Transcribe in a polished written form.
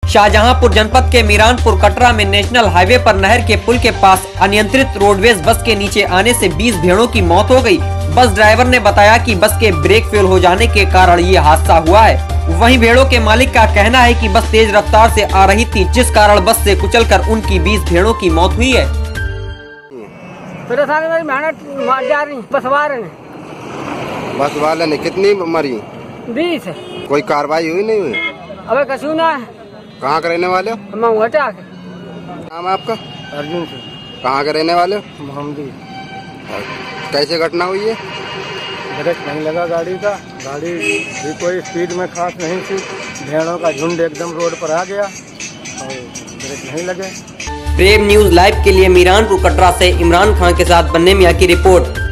शाहजहांपुर जनपद के मीरानपुर कटरा में नेशनल हाईवे पर नहर के पुल के पास अनियंत्रित रोडवेज बस के नीचे आने से 20 भेड़ों की मौत हो गई। बस ड्राइवर ने बताया कि बस के ब्रेक फेल हो जाने के कारण ये हादसा हुआ है। वहीं भेड़ों के मालिक का कहना है कि बस तेज रफ्तार से आ रही थी, जिस कारण बस से कुचलकर उनकी 20 भेड़ों की मौत हुई है। बस वाले ने कितनी मरी? 20। कोई कार्रवाई हुई नहीं हुई? अबे कसूर ना है। कहाँ के रहने वाले हो? नाम है आपका? अर्जुन सिंह। कहाँ के रहने वाले हो? मोहम्मदी। कैसे घटना हुई है? ब्रेक नहीं लगा गाड़ी का, गाड़ी भी कोई स्पीड में खास नहीं थी, भेड़ों का झुंड एकदम रोड पर आ गया और ब्रेक नहीं लगे। प्रेम न्यूज लाइव के लिए मीरानपुर कटरा से इमरान खान के साथ बन्ने मियां की रिपोर्ट।